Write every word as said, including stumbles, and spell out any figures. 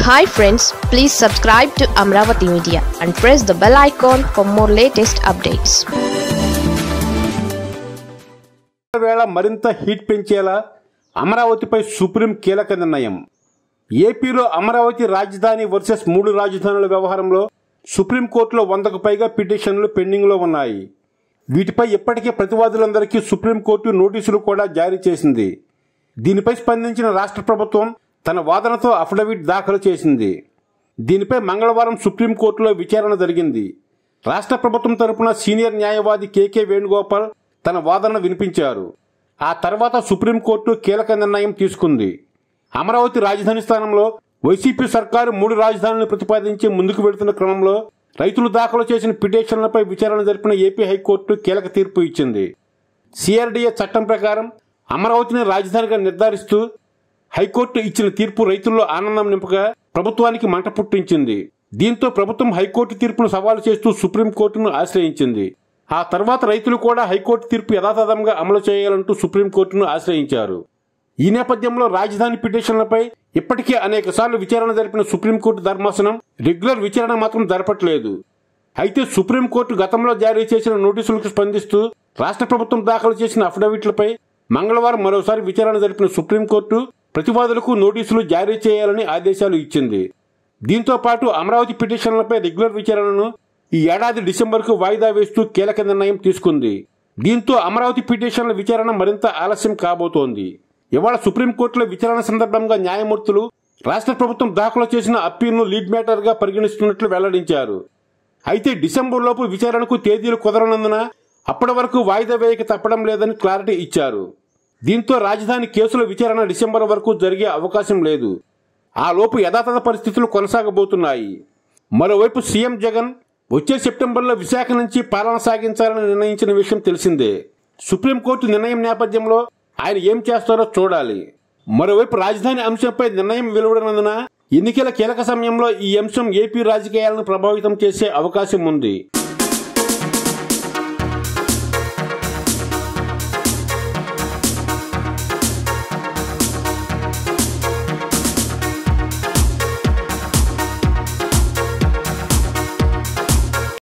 Hi friends, please subscribe to Amaravati Media and press the bell icon for more latest updates. వేళ మరింత heat పెంచేలా అమరావతిపై supreme కీలక నిర్ణయం. ఏపీలో అమరావతి రాజధాని వర్సెస్ మూడు రాజధానుల వ్యవహారంలో సుప్రీంకోర్టులో వందకు పైగా పిటిషన్లు పెండింగ్లో ఉన్నాయి. వీటిపై ఇప్పటికే ప్రతివాదులందరికీ సుప్రీంకోర్టు నోటీసులు కూడా జారీ చేసింది. దీనిపై స్పందించిన రాష్ట్ర ప్రభుత్వం తన వాదనతో అఫిడవిట్ దాఖలు చేసింది. దీనిపై మంగళవారం సుప్రీంకోర్టులో విచారణ జరిగింది. రాష్ట్ర ప్రభుత్వం తరపున సీనియర్ న్యాయవాది కేకే వేణుగోపాల్ తన వాదన వినిపించారు. ఆ తర్వాత సుప్రీంకోర్టు కీలక నిర్ణయం తీసుకుంది. అమరావతి రాజధాని స్థానంలో వైసీపీ సర్కారు మూడు రాజధానులను ప్రతిపాదించి ముందుకు వెళుతున్న క్రమంలో రైతులు దాఖలు చేసిన పిటిషన్లపై విచారణ జరిపిన ఏపీ హైకోర్టు కీలక తీర్పు ఇచ్చింది. సిఆర్డీఏ చట్టం ప్రకారం అమరావతిని రాజధానిగా నిర్ధారిస్తూ హైకోర్టు ఇచ్చిన తీర్పు రైతుల్లో ఆనందం నింపగా ప్రభుత్వానికి మంట పుట్టించింది. దీంతో ప్రభుత్వం హైకోర్టు తీర్పును సవాలు చేస్తూ సుప్రీంకోర్టును ఆశ్రయించింది. ఆ తర్వాత రైతులు కూడా హైకోర్టు తీర్పు యథాతథంగా అమలు చేయాలంటూ సుప్రీంకోర్టును ఆశ్రయించారు. ఈ నేపథ్యంలో రాజధాని పిటిషన్లపై ఇప్పటికే అనేక సార్లు విచారణ జరిపిన సుప్రీంకోర్టు ధర్మాసనం రెగ్యులర్ విచారణ మాత్రం జరపట్లేదు. అయితే సుప్రీంకోర్టు గతంలో జారీ చేసిన నోటీసులకు స్పందిస్తూ రాష్ట్ర ప్రభుత్వం దాఖలు చేసిన అఫిడవిట్లపై మంగళవారం మరోసారి విచారణ జరిపిన సుప్రీంకోర్టు ప్రతివాదులకు నోటీసులు జారీ చేయాలని ఆదేశాలు ఇచ్చింది. దీంతో పాటు అమరావతి పిటిషన్లపై రెగ్యులర్ విచారణను ఈ ఏడాది డిసెంబర్కు వాయిదా వేస్తూ కీలక నిర్ణయం తీసుకుంది. దీంతో అమరావతి పిటిషన్ల విచారణ మరింత ఆలస్యం కాబోతోంది. ఇవాళ సుప్రీంకోర్టులో విచారణ సందర్భంగా న్యాయమూర్తులు రాష్ట్ర ప్రభుత్వం దాఖలు చేసిన అప్పీల్ను లీడ్ మ్యాటర్ గా పరిగణిస్తున్నట్లు వెల్లడించారు. అయితే డిసెంబర్ లోపు విచారణకు తేదీలు కుదరనందున అప్పటి వరకు వాయిదా వేయక తప్పడం లేదని క్లారిటీ ఇచ్చారు. దీంతో రాజధాని కేసుల విచారణ డిసెంబర్ వరకు జరిగే అవకాశం లేదు. ఆ లోపు యథాతథ పరిస్థితులు కొనసాగబోతున్నాయి. మరోవైపు సీఎం జగన్ వచ్చే సెప్టెంబర్లో విశాఖ నుంచి పాలన సాగించాలని నిర్ణయించిన విషయం తెలిసిందే. సుప్రీంకోర్టు నిర్ణయం నేపథ్యంలో ఆయన ఏం చేస్తారో చూడాలి. మరోవైపు రాజధాని అంశంపై నిర్ణయం వెలువడనందున ఎన్నికల కీలక సమయంలో ఈ అంశం ఏపీ రాజకీయాలను ప్రభావితం చేసే అవకాశం ఉంది.